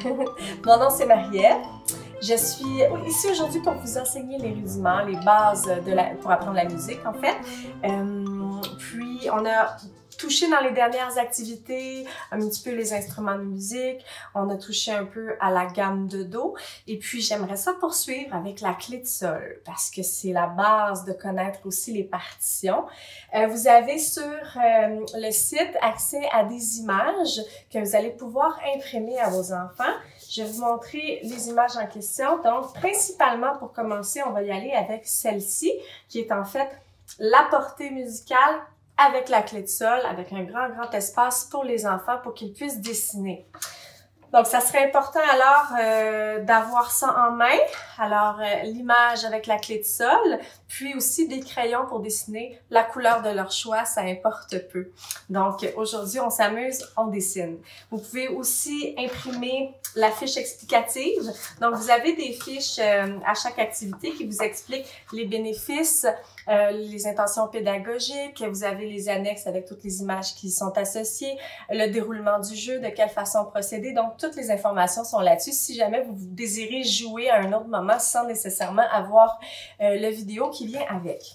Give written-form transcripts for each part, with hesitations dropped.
Mon nom c'est Marie-Ève. Je suis ici aujourd'hui pour vous enseigner les rudiments, les bases pour apprendre la musique en fait. Puis on a touché dans les dernières activités un petit peu les instruments de musique, on a touché un peu à la gamme de Do et puis j'aimerais ça poursuivre avec la clé de sol parce que c'est la base de connaître aussi les partitions. Vous avez sur le site accès à des images que vous allez pouvoir imprimer à vos enfants. Je vais vous montrer les images en question. Donc, principalement pour commencer, on va y aller avec celle-ci qui est en fait la portée musicale avec la clé de sol, avec un grand espace pour les enfants pour qu'ils puissent dessiner. Donc, ça serait important alors d'avoir ça en main. Alors, l'image avec la clé de sol, puis aussi des crayons pour dessiner la couleur de leur choix, ça importe peu. Donc, aujourd'hui, on s'amuse, on dessine. Vous pouvez aussi imprimer la fiche explicative. Donc, vous avez des fiches à chaque activité qui vous expliquent les bénéfices, les intentions pédagogiques, vous avez les annexes avec toutes les images qui sont associées, le déroulement du jeu, de quelle façon procéder. Donc, toutes les informations sont là-dessus si jamais vous désirez jouer à un autre moment sans nécessairement avoir le vidéo qui vient avec.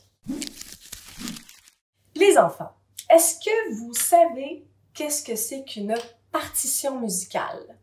Les enfants, est-ce que vous savez qu'est-ce que c'est qu'une partition musicale?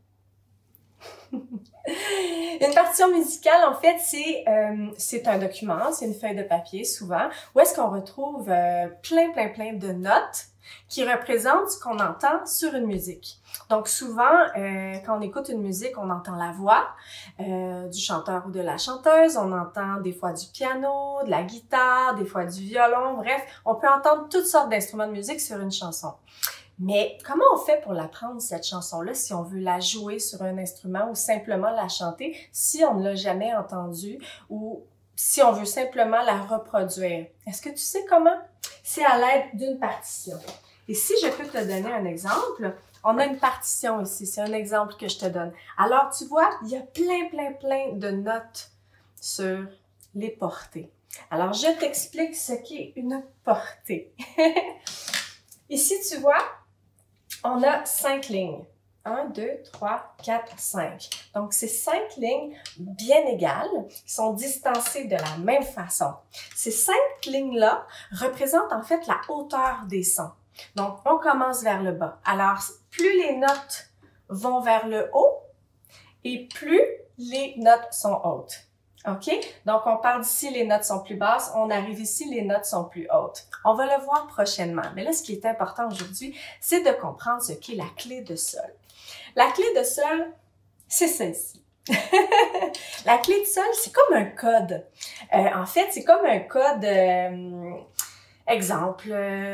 Une partition musicale, en fait, c'est un document, c'est une feuille de papier souvent, où est-ce qu'on retrouve plein de notes qui représentent ce qu'on entend sur une musique. Donc souvent, quand on écoute une musique, on entend la voix du chanteur ou de la chanteuse, on entend des fois du piano, de la guitare, des fois du violon, bref, on peut entendre toutes sortes d'instruments de musique sur une chanson. Mais comment on fait pour l'apprendre, cette chanson-là, si on veut la jouer sur un instrument ou simplement la chanter, si on ne l'a jamais entendue ou si on veut simplement la reproduire? Est-ce que tu sais comment? C'est à l'aide d'une partition. Et si je peux te donner un exemple, on a une partition ici, c'est un exemple que je te donne. Alors, tu vois, il y a plein de notes sur les portées. Alors, je t'explique ce qu'est une portée. Ici, tu vois, on a 5 lignes. 1, 2, 3, 4, 5. Donc, ces 5 lignes bien égales qui sont distancées de la même façon. Ces 5 lignes-là représentent en fait la hauteur des sons. Donc, on commence vers le bas. Alors, plus les notes vont vers le haut et plus les notes sont hautes. OK? Donc, on part d'ici, les notes sont plus basses. On arrive ici, les notes sont plus hautes. On va le voir prochainement. Mais là, ce qui est important aujourd'hui, c'est de comprendre ce qu'est la clé de sol. La clé de sol, c'est celle-ci. La clé de sol, c'est comme un code. En fait, c'est comme un code, exemple,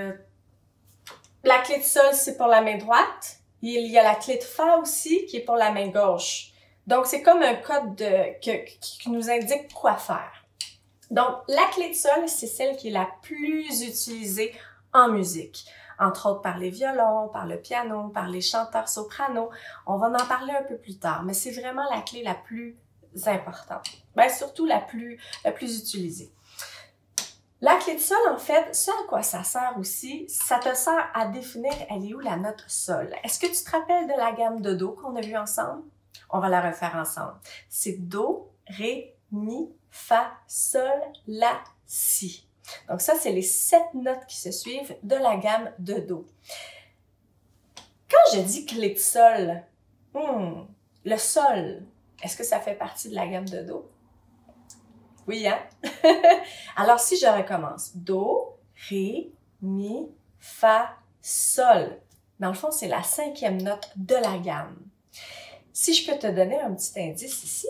la clé de sol, c'est pour la main droite. Il y a la clé de fa aussi, qui est pour la main gauche. Donc, c'est comme un code qui nous indique quoi faire. Donc, la clé de sol, c'est celle qui est la plus utilisée en musique. Entre autres par les violons, par le piano, par les chanteurs soprano. On va en parler un peu plus tard, mais c'est vraiment la clé la plus importante. Bien, surtout la plus utilisée. La clé de sol, en fait, ce à quoi ça sert aussi, ça te sert à définir elle est où la note sol. Est-ce que tu te rappelles de la gamme de Do qu'on a vue ensemble? On va la refaire ensemble. C'est Do, Ré, Mi, Fa, Sol, La, Si. Donc ça, c'est les 7 notes qui se suivent de la gamme de Do. Quand je dis clé de sol, le sol, est-ce que ça fait partie de la gamme de Do? Oui, hein? Alors, si je recommence, Do, Ré, Mi, Fa, Sol. Dans le fond, c'est la 5e note de la gamme. Si je peux te donner un petit indice ici,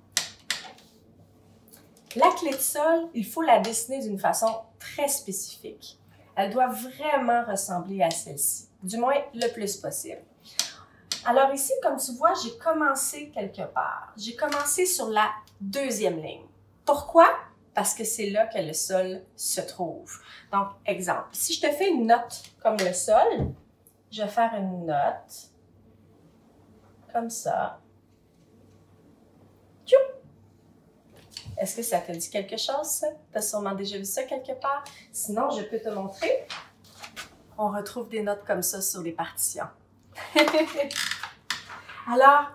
la clé de sol, il faut la dessiner d'une façon très spécifique. Elle doit vraiment ressembler à celle-ci, du moins le plus possible. Alors ici, comme tu vois, j'ai commencé quelque part. J'ai commencé sur la 2e ligne. Pourquoi? Parce que c'est là que le sol se trouve. Donc, exemple, si je te fais une note comme le sol, je vais faire une note comme ça. Tchou! Est-ce que ça te dit quelque chose, ça? Tu as sûrement déjà vu ça quelque part. Sinon, je peux te montrer. On retrouve des notes comme ça sur les partitions. Alors,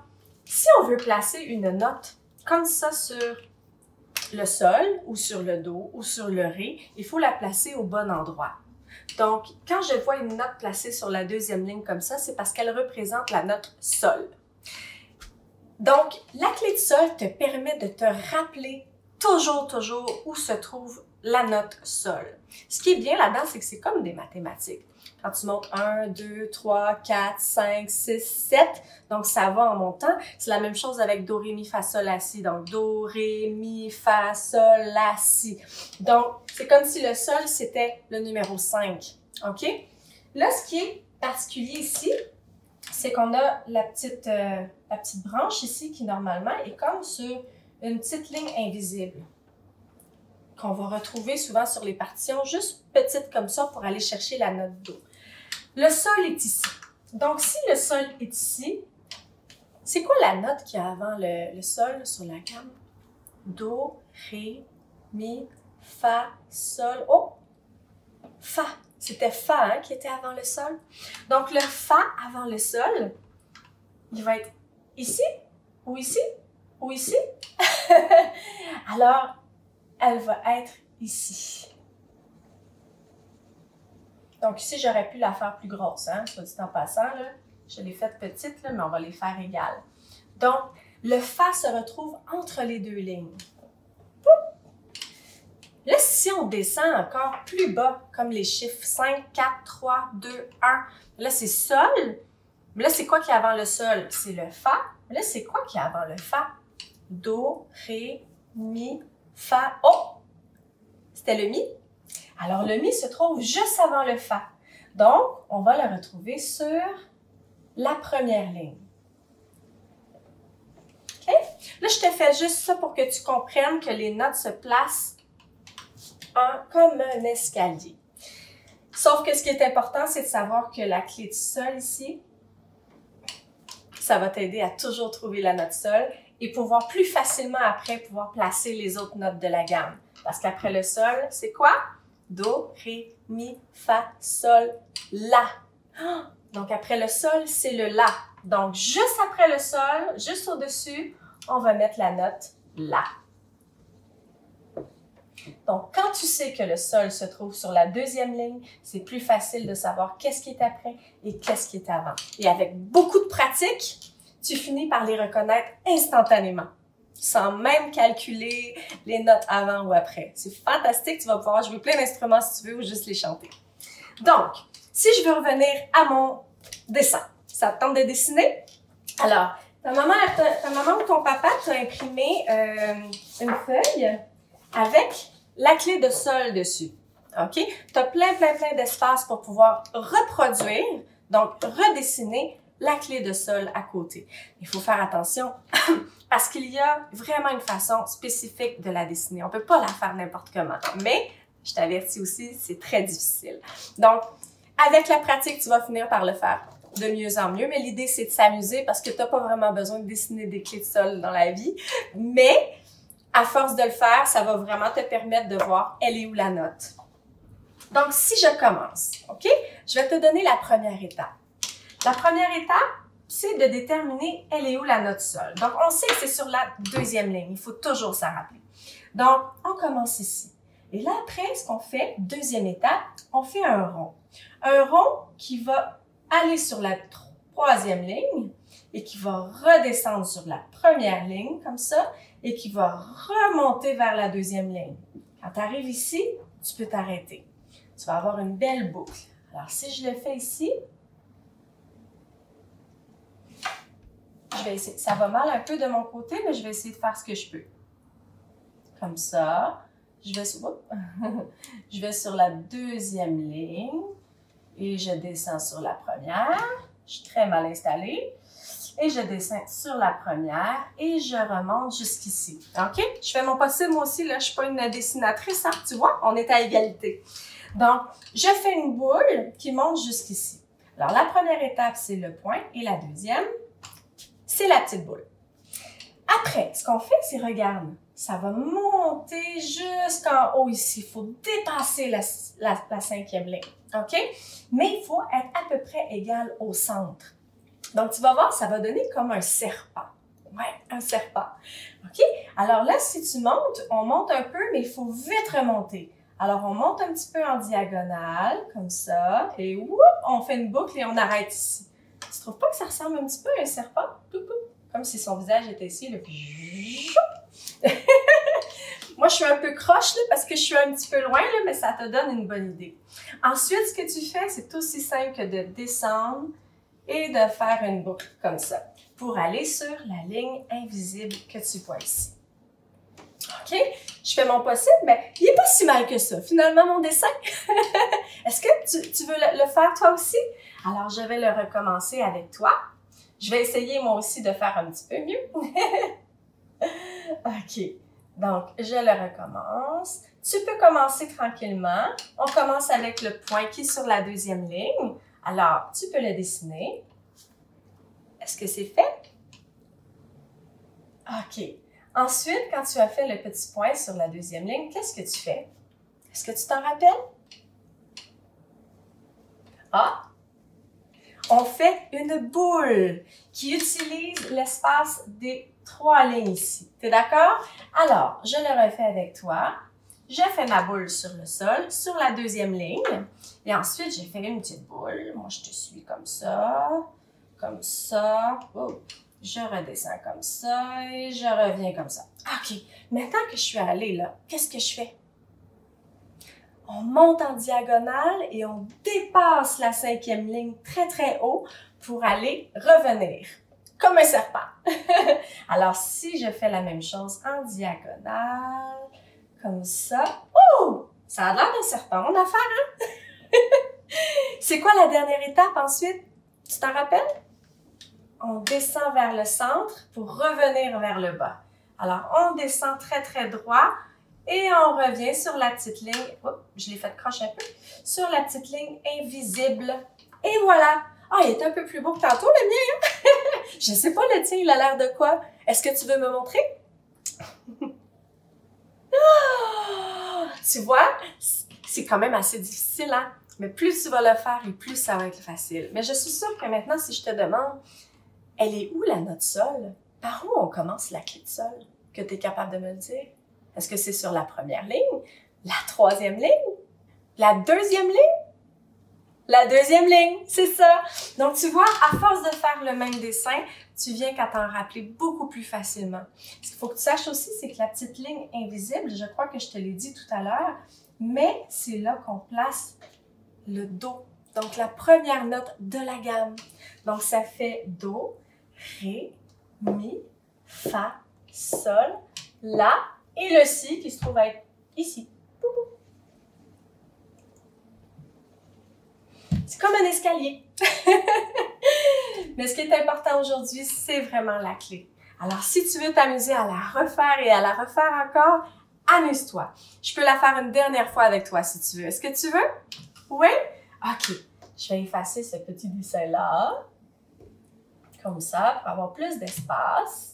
Si on veut placer une note comme ça sur le sol ou sur le do ou sur le ré, il faut la placer au bon endroit. Donc, quand je vois une note placée sur la deuxième ligne comme ça, c'est parce qu'elle représente la note sol. Donc, la clé de sol te permet de te rappeler toujours où se trouve la note sol. Ce qui est bien là-dedans, c'est que c'est comme des mathématiques. Quand tu montes 1, 2, 3, 4, 5, 6, 7, donc ça va en montant. C'est la même chose avec Do, Ré, Mi, Fa, Sol, La, Si. Donc, Do, Ré, Mi, Fa, Sol, La, Si. Donc, c'est comme si le sol, c'était le numéro 5. OK? Là, ce qui est particulier ici, c'est qu'on a la petite branche ici qui, normalement, est comme sur une petite ligne invisible qu'on va retrouver souvent sur les partitions, juste petite comme ça pour aller chercher la note Do. Le sol est ici. Donc, si le sol est ici, c'est quoi la note qu'il y a avant le sol sur la gamme? Do, Ré, Mi, Fa, Sol. Oh! Fa. C'était Fa hein, qui était avant le sol. Donc, le Fa avant le sol, il va être ici, ou ici, ou ici. Alors, elle va être ici. Donc ici, j'aurais pu la faire plus grosse, hein, soit dit en passant. Là. Je l'ai faite petite, là, mais on va les faire égales. Donc, le Fa se retrouve entre les deux lignes. Là, si on descend encore plus bas, comme les chiffres 5, 4, 3, 2, 1, là, c'est Sol. Mais là, c'est quoi qui est avant le Sol? C'est le Fa. Mais là, c'est quoi qui est avant le Fa? Do, Ré, Mi, Fa. Oh! C'était le Mi. Alors, le Mi se trouve juste avant le Fa. Donc, on va le retrouver sur la première ligne. OK? Là, je te fais juste ça pour que tu comprennes que les notes se placent comme un escalier. Sauf que ce qui est important, c'est de savoir que la clé de sol ici, ça va t'aider à toujours trouver la note sol et pouvoir plus facilement après pouvoir placer les autres notes de la gamme. Parce qu'après le sol, c'est quoi? Do, Ré, Mi, Fa, Sol, La. Donc, après le sol, c'est le La. Donc, juste après le sol, juste au-dessus, on va mettre la note La. Donc, quand tu sais que le sol se trouve sur la deuxième ligne, c'est plus facile de savoir qu'est-ce qui est après et qu'est-ce qui est avant. Et avec beaucoup de pratique, tu finis par les reconnaître instantanément, sans même calculer les notes avant ou après. C'est fantastique, tu vas pouvoir jouer plein d'instruments si tu veux ou juste les chanter. Donc, si je veux revenir à mon dessin, ça te tente de dessiner? Alors, ta maman ou ton papa t'a imprimé une feuille avec la clé de sol dessus. OK? Tu as plein d'espace pour pouvoir reproduire, donc redessiner la clé de sol à côté. Il faut faire attention parce qu'il y a vraiment une façon spécifique de la dessiner. On peut pas la faire n'importe comment. Mais, je t'avertis aussi, c'est très difficile. Donc, avec la pratique, tu vas finir par le faire de mieux en mieux. Mais l'idée, c'est de s'amuser parce que tu n'as pas vraiment besoin de dessiner des clés de sol dans la vie. Mais, à force de le faire, ça va vraiment te permettre de voir elle est où la note. Donc, si je commence, OK? Je vais te donner la première étape. La première étape, c'est de déterminer elle est où la note sol. Donc, on sait que c'est sur la deuxième ligne. Il faut toujours s'en rappeler. Donc, on commence ici. Et là, après, ce qu'on fait, deuxième étape, on fait un rond. Un rond qui va aller sur la troisième ligne et qui va redescendre sur la première ligne, comme ça, et qui va remonter vers la deuxième ligne. Quand tu arrives ici, tu peux t'arrêter. Tu vas avoir une belle boucle. Alors, si je le fais ici, je vais essayer. Ça va mal un peu de mon côté, mais je vais essayer de faire ce que je peux. Comme ça. Je vais sur la deuxième ligne et je descends sur la première. Je suis très mal installée. Et je descends sur la première et je remonte jusqu'ici. OK? Je fais mon possible, moi aussi. Là, je ne suis pas une dessinatrice, hein, tu vois? On est à égalité. Donc, je fais une boule qui monte jusqu'ici. Alors, la première étape, c'est le point et la deuxième, c'est la petite boule. Après, ce qu'on fait, c'est, regarde, ça va monter jusqu'en haut ici. Il faut dépasser la cinquième ligne. OK? Mais il faut être à peu près égal au centre. Donc, tu vas voir, ça va donner comme un serpent. Ouais, un serpent. OK? Alors là, si tu montes, on monte un peu, mais il faut vite remonter. Alors, on monte un petit peu en diagonale, comme ça, et whoop, on fait une boucle et on arrête ici. Tu trouves pas que ça ressemble un petit peu à un serpent? Comme si son visage était ici, là. Moi, je suis un peu croche, là, parce que je suis un petit peu loin, là, mais ça te donne une bonne idée. Ensuite, ce que tu fais, c'est aussi simple que de descendre et de faire une boucle comme ça, pour aller sur la ligne invisible que tu vois ici. OK? Je fais mon possible, mais il n'est pas si mal que ça, finalement, mon dessin. Est-ce que tu veux le faire toi aussi? Alors, je vais le recommencer avec toi. Je vais essayer moi aussi de faire un petit peu mieux. OK. Donc, je le recommence. Tu peux commencer tranquillement. On commence avec le point qui est sur la deuxième ligne. Alors, tu peux le dessiner. Est-ce que c'est fait? OK. Ensuite, quand tu as fait le petit point sur la deuxième ligne, qu'est-ce que tu fais? Est-ce que tu t'en rappelles? Ah! On fait une boule qui utilise l'espace des 3 lignes ici. T'es d'accord? Alors, je le refais avec toi. Je fais ma boule sur le sol, sur la deuxième ligne. Et ensuite, j'ai fait une petite boule. Moi, je te suis comme ça. Comme ça. Oh. Je redescends comme ça et je reviens comme ça. OK. Maintenant que je suis allée là, qu'est-ce que je fais? On monte en diagonale et on dépasse la 5e ligne très, très haut pour aller revenir, comme un serpent. Alors, si je fais la même chose en diagonale, comme ça, oh! Ça a l'air d'un serpent, mon affaire, hein? C'est quoi la dernière étape ensuite? Tu t'en rappelles? On descend vers le centre pour revenir vers le bas. Alors, on descend très, très droit. Et on revient sur la petite ligne, oups, je l'ai fait croche un peu, sur la petite ligne invisible. Et voilà! Ah, il est un peu plus beau que tantôt, le mien, hein? Je sais pas, le tien, il a l'air de quoi? Est-ce que tu veux me montrer? Ah, tu vois, c'est quand même assez difficile, hein? Mais plus tu vas le faire et plus ça va être facile. Mais je suis sûre que maintenant, si je te demande, elle est où la note sol? Par où on commence la clé de sol? Que tu es capable de me le dire? Est-ce que c'est sur la première ligne, la 3e ligne, la 2e ligne? La 2e ligne, c'est ça. Donc, tu vois, à force de faire le même dessin, tu viens qu'à t'en rappeler beaucoup plus facilement. Ce qu'il faut que tu saches aussi, c'est que la petite ligne invisible, je crois que je te l'ai dit tout à l'heure, mais c'est là qu'on place le Do. Donc, la première note de la gamme. Donc, ça fait Do, Ré, Mi, Fa, Sol, La, et le Si qui se trouve être ici. C'est comme un escalier. Mais ce qui est important aujourd'hui, c'est vraiment la clé. Alors, si tu veux t'amuser à la refaire et à la refaire encore, amuse-toi. Je peux la faire une dernière fois avec toi si tu veux. Est-ce que tu veux? Oui? OK. Je vais effacer ce petit dessin-là. Comme ça, pour avoir plus d'espace.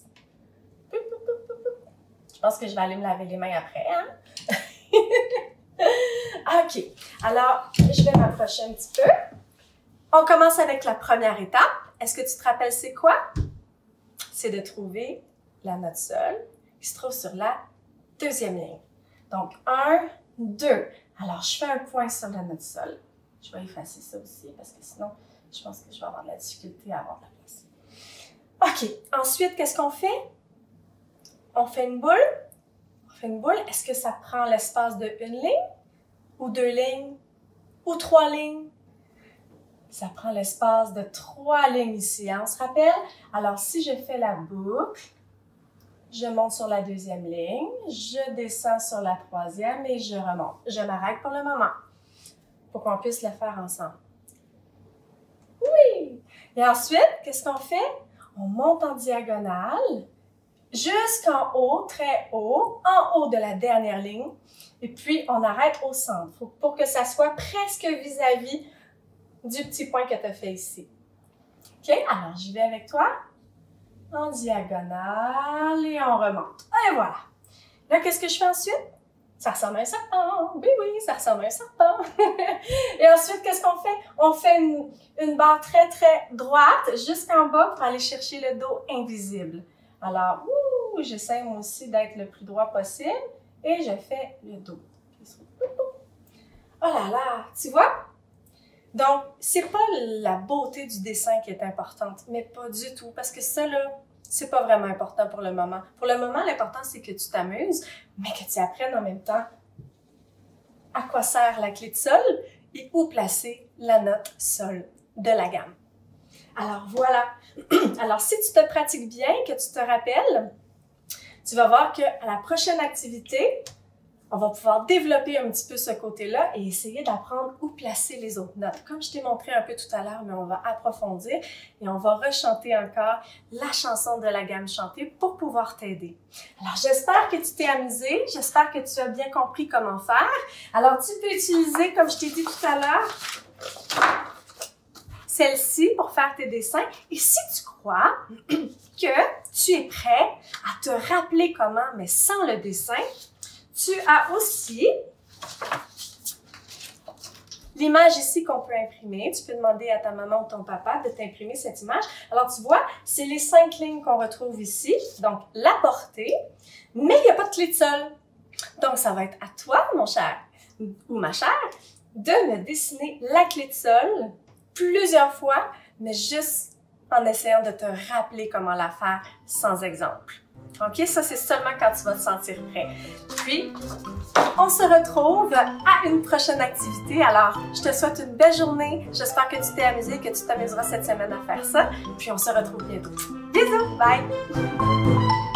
Je pense que je vais aller me laver les mains après, hein? OK. Alors, je vais m'approcher un petit peu. On commence avec la première étape. Est-ce que tu te rappelles c'est quoi? C'est de trouver la note sol qui se trouve sur la 2e ligne. Donc, 1, 2. Alors, je fais un point sur la note sol. Je vais effacer ça aussi parce que sinon, je pense que je vais avoir de la difficulté à avoir de la place. OK. Ensuite, qu'est-ce qu'on fait? On fait une boule. On fait une boule. Est-ce que ça prend l'espace de une ligne? Ou 2 lignes? Ou 3 lignes? Ça prend l'espace de 3 lignes ici, hein? On se rappelle? Alors, si je fais la boucle, je monte sur la 2e ligne, je descends sur la 3e et je remonte. Je m'arrête pour le moment, pour qu'on puisse le faire ensemble. Oui! Et ensuite, qu'est-ce qu'on fait? On monte en diagonale jusqu'en haut, très haut, en haut de la dernière ligne. Et puis, on arrête au centre pour que ça soit presque vis-à-vis du petit point que tu as fait ici. OK? Alors, j'y vais avec toi. En diagonale et on remonte. Et voilà. Là, qu'est-ce que je fais ensuite? Ça ressemble à un serpent. Oui, oui, ça ressemble à un serpent. Et ensuite, qu'est-ce qu'on fait? On fait une barre très, très droite jusqu'en bas pour aller chercher le dos invisible. Alors, j'essaie moi aussi d'être le plus droit possible et je fais le dos. Oh là là, tu vois? Donc, c'est pas la beauté du dessin qui est importante, mais pas du tout, parce que ça, là, c'est pas vraiment important pour le moment. Pour le moment, l'important, c'est que tu t'amuses, mais que tu apprennes en même temps à quoi sert la clé de sol et où placer la note sol de la gamme. Alors, voilà. Alors, si tu te pratiques bien, que tu te rappelles, tu vas voir qu'à la prochaine activité, on va pouvoir développer un petit peu ce côté-là et essayer d'apprendre où placer les autres notes. Comme je t'ai montré un peu tout à l'heure, mais on va approfondir et on va rechanter encore la chanson de la gamme chantée pour pouvoir t'aider. Alors, j'espère que tu t'es amusé, j'espère que tu as bien compris comment faire. Alors, tu peux utiliser, comme je t'ai dit tout à l'heure, celle-ci pour faire tes dessins. Et si tu crois que tu es prêt à te rappeler comment, mais sans le dessin, tu as aussi l'image ici qu'on peut imprimer. Tu peux demander à ta maman ou ton papa de t'imprimer cette image. Alors, tu vois, c'est les 5 lignes qu'on retrouve ici. Donc, la portée, mais il n'y a pas de clé de sol. Donc, ça va être à toi, mon cher ou ma chère, de me dessiner la clé de sol plusieurs fois, mais juste en essayant de te rappeler comment la faire sans exemple. OK? Ça, c'est seulement quand tu vas te sentir prêt. Puis, on se retrouve à une prochaine activité. Alors, je te souhaite une belle journée. J'espère que tu t'es amusé, que tu t'amuseras cette semaine à faire ça. Puis, on se retrouve bientôt. Bisous! Bye!